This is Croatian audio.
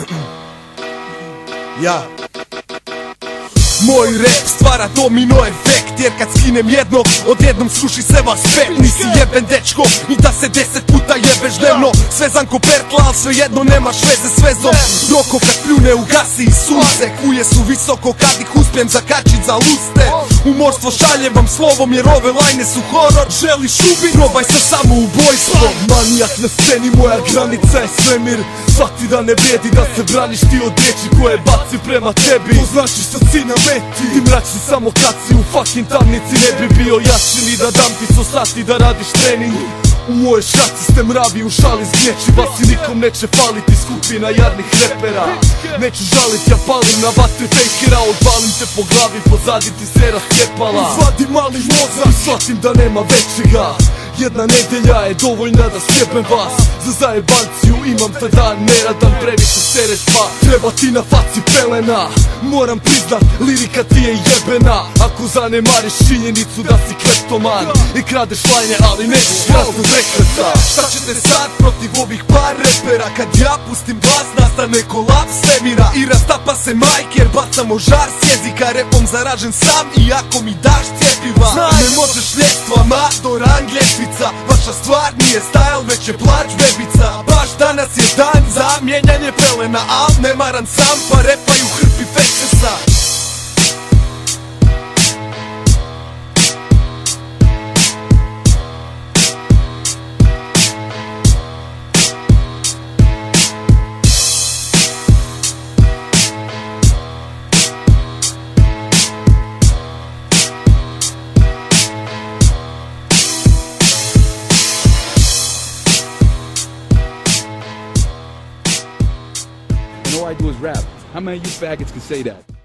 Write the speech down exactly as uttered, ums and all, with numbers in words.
Ja. Moj rap stvara domino efekt, jer kad skinem jednog, odjednom sluši se vas pet. Nisi jeben dečko, i da se deset puta jebeš dnevno. Svezan ko pertla, al svejedno nemaš veze s vezom. Roko kad pljune ugasi i sunce, kuje su visoko kad ih uspijem zakačit za luste. Umorstvo šaljem vam slovom, jer ove lajne su horor. Želiš ubit, probaj sa samo ubojstvom. Manijak na sceni, moja granica je svemir. Shvati da ne vrijedi da se braniš ti od riječi koje baci prema tebi. To znači što si na meti, ti mračni samo kad si u fucking tamnici. Ne bi bio jači ni da dam ti sto sati da radiš trening. U moje šaci ste mravi, u šali zgnječi vas i nikom neće faliti skupina jadnih repera. Neću žalit, ja palim na vatri fakera, odvalim te po glavi, pozadi ti se rastjepala. Izvadim mali mozak i shvatim da nema većega. Jedna nedelja je dovoljna da sjebem vas. Za zajebanciju imam taj dan neradan, previše sereš pa treba ti na faci pelena. Moram priznat, lirika ti je jebena ako zanemariš činjenicu da si kleptoman i kradeš lajne, ali nećeš krasnu rekresa. Šta ćete sad protiv ovih par repera? Kad ja pustim glas nastane kolaps svemira i rastapa se majk jer bacamo žar s jezika. Repom zaražen sam i ako mi daš cjepiva, ne možeš ljestva, do rang ljestvica. Vaša stvar nije stajl, već je plać bebica. Baš danas je dan za mijenjanje pelena, al ne maram sam pa repaju hrpi fekesa. All I do is rap. How many of you faggots can say that?